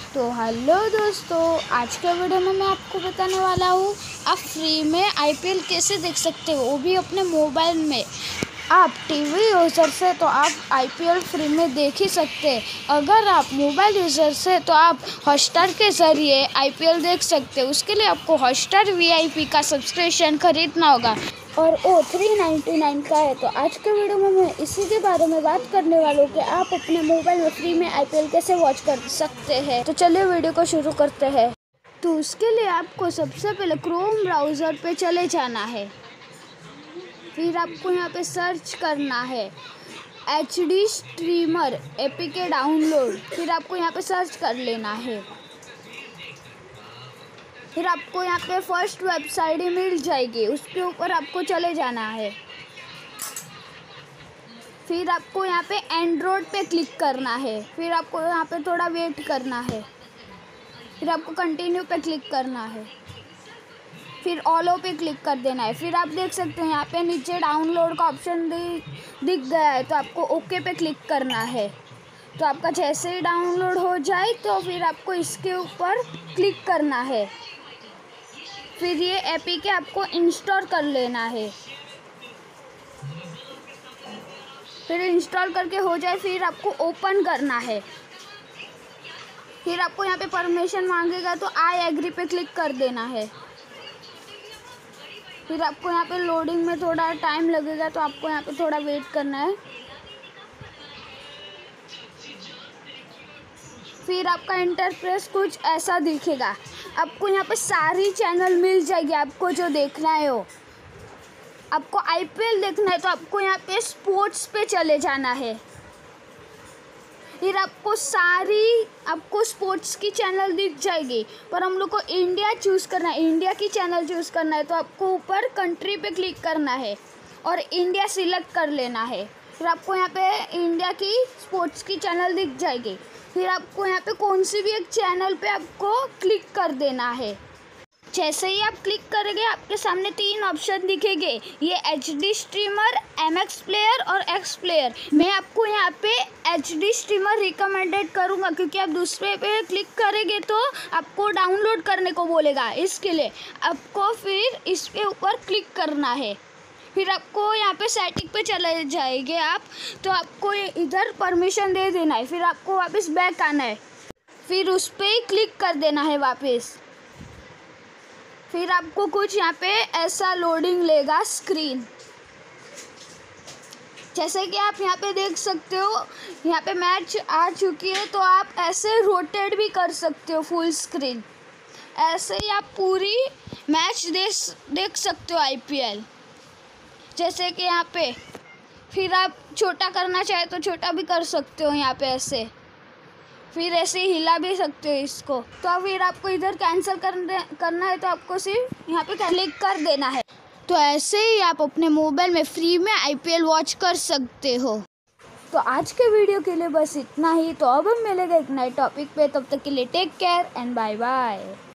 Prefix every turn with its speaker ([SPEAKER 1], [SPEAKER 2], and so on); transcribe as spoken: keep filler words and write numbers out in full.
[SPEAKER 1] तो हेलो दोस्तों, आज के वीडियो में मैं आपको बताने वाला हूँ आप फ्री में आईपीएल कैसे देख सकते हो, वो भी अपने मोबाइल में। आप टीवी यूज़र से तो आप आईपीएल फ्री में देख ही सकते हैं। अगर आप मोबाइल यूज़र से तो आप हॉटस्टार के ज़रिए आईपीएल देख सकते हैं। उसके लिए आपको हॉटस्टार वीआईपी का सब्सक्रिप्शन खरीदना होगा और वो थ्री नाइन्टी नाइन का है। तो आज के वीडियो में मैं इसी के बारे में बात करने वाला हूँ कि आप अपने मोबाइल में फ्री में आईपीएल कैसे वॉच कर सकते हैं। तो चलिए वीडियो को शुरू करते हैं। तो उसके लिए आपको सबसे पहले क्रोम ब्राउज़र पे चले जाना है। फिर आपको यहाँ पे सर्च करना है H D streamer APK download. फिर आपको यहाँ पे सर्च कर लेना है। फिर आपको यहाँ पे फर्स्ट वेबसाइट ही मिल जाएगी, उसके ऊपर आपको चले जाना है। फिर आपको यहाँ पे एंड्रॉयड पे क्लिक करना है। फिर आपको यहाँ पे थोड़ा वेट करना है। फिर आपको कंटिन्यू पे क्लिक करना है। फिर ऑलो पे क्लिक कर देना है। फिर आप देख सकते हैं यहाँ पे नीचे डाउनलोड का ऑप्शन दिख गया है, तो आपको ओके पे क्लिक करना है। तो आपका जैसे ही डाउनलोड हो जाए तो फिर आपको इसके ऊपर क्लिक करना है। फिर ये एपीके आपको इंस्टॉल कर लेना है। फिर इंस्टॉल करके हो जाए फिर आपको ओपन करना है। फिर आपको यहाँ पे परमिशन मांगेगा तो आई एग्री पे क्लिक कर देना है। फिर आपको यहाँ पे लोडिंग में थोड़ा टाइम लगेगा, तो आपको यहाँ पे थोड़ा वेट करना है। फिर आपका इंटरफेस कुछ ऐसा दिखेगा। आपको यहाँ पे सारी चैनल मिल जाएगी, आपको जो देखना है वो। आपको आईपीएल देखना है तो आपको यहाँ पे स्पोर्ट्स पे चले जाना है। फिर आपको सारी आपको स्पोर्ट्स की चैनल दिख जाएगी, पर हम लोग को इंडिया चूज़ करना है, इंडिया की चैनल चूज़ करना है। तो आपको ऊपर कंट्री पे क्लिक करना है और इंडिया सिलेक्ट कर लेना है। फिर आपको यहाँ पे इंडिया की स्पोर्ट्स की चैनल दिख जाएगी। फिर आपको यहाँ पे कौन सी भी एक चैनल पे आपको क्लिक कर देना है। जैसे ही आप क्लिक करेंगे आपके सामने तीन ऑप्शन दिखेंगे, ये H D streamer, M X player और एक्स प्लेयर। मैं आपको यहाँ पे एच डी स्ट्रीमर रिकमेंडेड करूँगा, क्योंकि आप दूसरे पे क्लिक करेंगे तो आपको डाउनलोड करने को बोलेगा। इसके लिए आपको फिर इस पे ऊपर क्लिक करना है। फिर आपको यहाँ पे सेटिंग पे चले जाएंगे आप, तो आपको इधर परमिशन दे देना है। फिर आपको वापस बैक आना है। फिर उस पर ही क्लिक कर देना है वापस। फिर आपको कुछ यहाँ पे ऐसा लोडिंग लेगा स्क्रीन। जैसे कि आप यहाँ पे देख सकते हो, यहाँ पे मैच आ चुकी है, तो आप ऐसे रोटेट भी कर सकते हो फुल स्क्रीन। ऐसे ही आप पूरी मैच देख देख सकते हो आईपीएल। जैसे कि यहाँ पे फिर आप छोटा करना चाहे तो छोटा भी कर सकते हो यहाँ पे ऐसे। फिर ऐसे हिला भी सकते हो इसको। तो फिर आपको इधर कैंसिल करने करना है तो आपको सिर्फ यहाँ पे क्लिक कर देना है। तो ऐसे ही आप अपने मोबाइल में फ्री में आईपीएल वॉच कर सकते हो। तो आज के वीडियो के लिए बस इतना ही। तो अब हम मिलेंगे एक नए टॉपिक पे, तब तक के लिए take care and bye bye.